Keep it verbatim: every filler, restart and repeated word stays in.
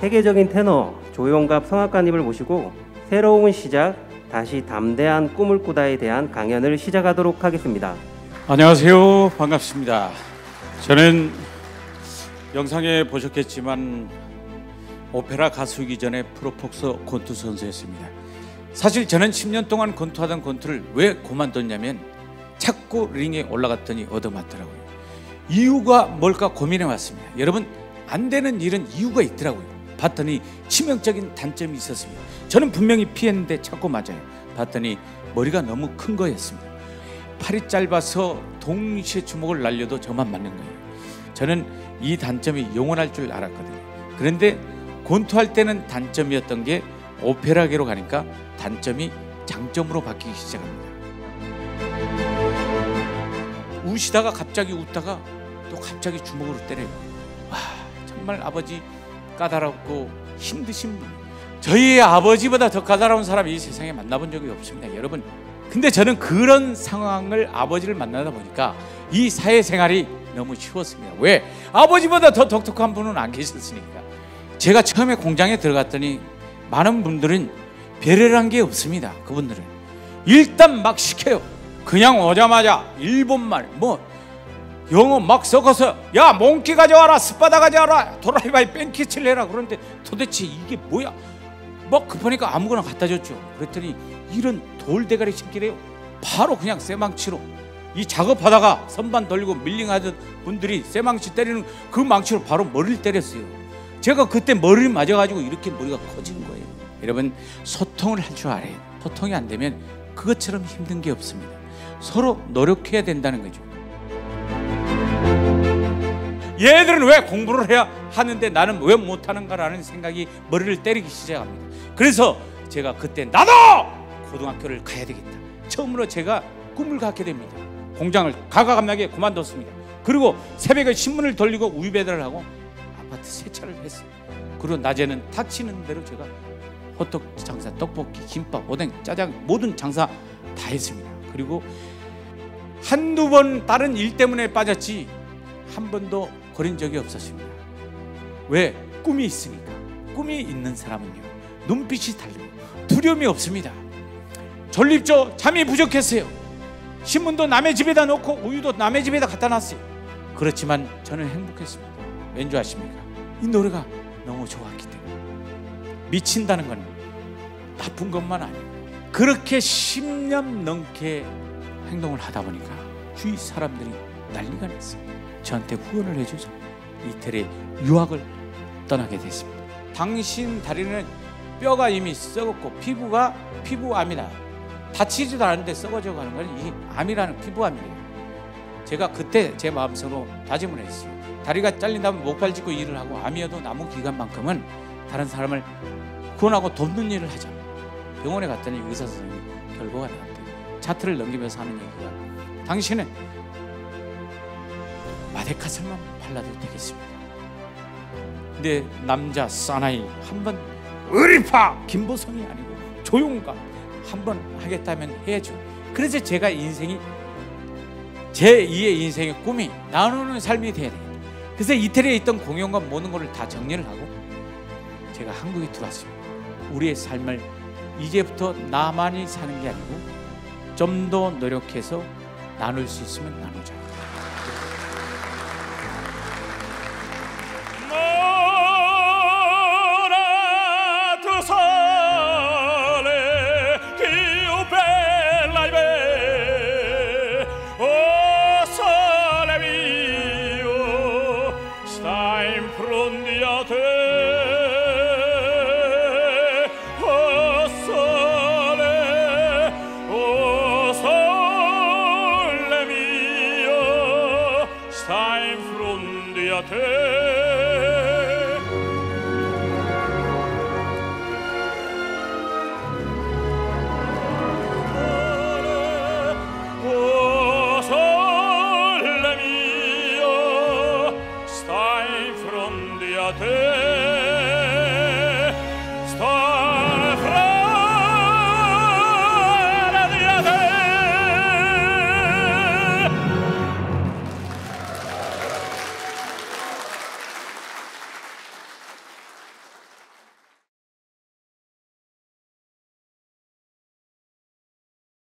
세계적인 테너 조용갑 성악가님을 모시고 새로운 시작, 다시 담대한 꿈을 꾸다에 대한 강연을 시작하도록 하겠습니다. 안녕하세요. 반갑습니다. 저는 영상에 보셨겠지만 오페라 가수이기 전에 프로폭서 권투 선수였습니다. 사실 저는 십 년 동안 권투하던 권투를 왜 그만뒀냐면 자꾸 링에 올라갔더니 얻어맞더라고요. 이유가 뭘까 고민해 왔습니다. 여러분, 안 되는 일은 이유가 있더라고요. 봤더니 치명적인 단점이 있었습니다. 저는 분명히 피했는데 자꾸 맞아요. 봤더니 머리가 너무 큰 거였습니다. 팔이 짧아서 동시에 주먹을 날려도 저만 맞는 거예요. 저는 이 단점이 영원할 줄 알았거든요. 그런데 권투할 때는 단점이었던 게 오페라계로 가니까 단점이 장점으로 바뀌기 시작합니다. 우시다가 갑자기 웃다가 또 갑자기 주먹으로 때려요. 와, 정말 아버지 까다롭고 힘드신 분. 저희 아버지보다 더 까다로운 사람이 이 세상에 만나본 적이 없습니다, 여러분. 근데 저는 그런 상황을 아버지를 만나다 보니까 이 사회생활이 너무 쉬웠습니다. 왜? 아버지보다 더 독특한 분은 안 계셨으니까. 제가 처음에 공장에 들어갔더니 많은 분들은 배려란 게 없습니다. 그분들은 일단 막 시켜요. 그냥 오자마자 일본말 뭐 영어 막 섞어서 야 몽키 가져와라, 스파다 가져와라, 도라이바이 뺑키칠 해라. 그런데 도대체 이게 뭐야? 막 급하니까 아무거나 갖다 줬죠. 그랬더니 이런 돌대가리 신기래요. 바로 그냥 쇠망치로 이 작업하다가 선반 돌리고 밀링하던 분들이 쇠망치 때리는 그 망치로 바로 머리를 때렸어요. 제가 그때 머리를 맞아가지고 이렇게 머리가 커진 거예요. 여러분, 소통을 할 줄 알아요. 소통이 안 되면 그것처럼 힘든 게 없습니다. 서로 노력해야 된다는 거죠. 얘들은 왜 공부를 해야 하는데 나는 왜 못하는가라는 생각이 머리를 때리기 시작합니다. 그래서 제가 그때 나도 고등학교를 가야 되겠다. 처음으로 제가 꿈을 갖게 됩니다. 공장을 가가감나게 그만뒀습니다. 그리고 새벽에 신문을 돌리고 우유 배달을 하고 아파트 세차를 했어요. 그리고 낮에는 닥치는 대로 제가 호떡 장사, 떡볶이, 김밥, 오뎅, 짜장 모든 장사 다 했습니다. 그리고 한두 번 다른 일 때문에 빠졌지 한 번도 거린 적이 없었습니다. 왜? 꿈이 있으니까. 꿈이 있는 사람은요, 눈빛이 달리고 두려움이 없습니다. 졸립죠? 잠이 부족했어요. 신문도 남의 집에다 놓고 우유도 남의 집에다 갖다 놨어요. 그렇지만 저는 행복했습니다. 왠지 아십니까? 이 노래가 너무 좋았기 때문에. 미친다는 건 나쁜 것만 아니고 그렇게 십 년 넘게 행동을 하다 보니까 주위 사람들이 난리가 났어요. 저한테 후원을 해줘서 이태리에 유학을 떠나게 됐습니다. 당신 다리는 뼈가 이미 썩었고 피부가 피부암이다. 다치지도 않았는데 썩어져 가는 건 이 암이라는 피부암이에요. 제가 그때 제 마음속으로 다짐을 했어요. 다리가 잘린다면 목발 짚고 일을 하고 암이어도 남은 기간만큼은 다른 사람을 구원하고 돕는 일을 하자. 병원에 갔더니 의사 선생님이 결과가 나왔대요. 차트를 넘기면서 하는 얘기가 당신은 마데카슬만 발라도 되겠습니다. 근데 남자 사나이 한번 의리파 김보성이 아니고 조용감 한번 하겠다면 해야죠. 그래서 제가 인생이 제이의 인생의 꿈이 나누는 삶이 돼야 돼요. 그래서 이태리에 있던 공연과 모든 것을 다 정리를 하고 제가 한국에 들어왔습니다. 우리의 삶을 이제부터 나만이 사는 게 아니고 좀 더 노력해서 나눌 수 있으면 나누자. Te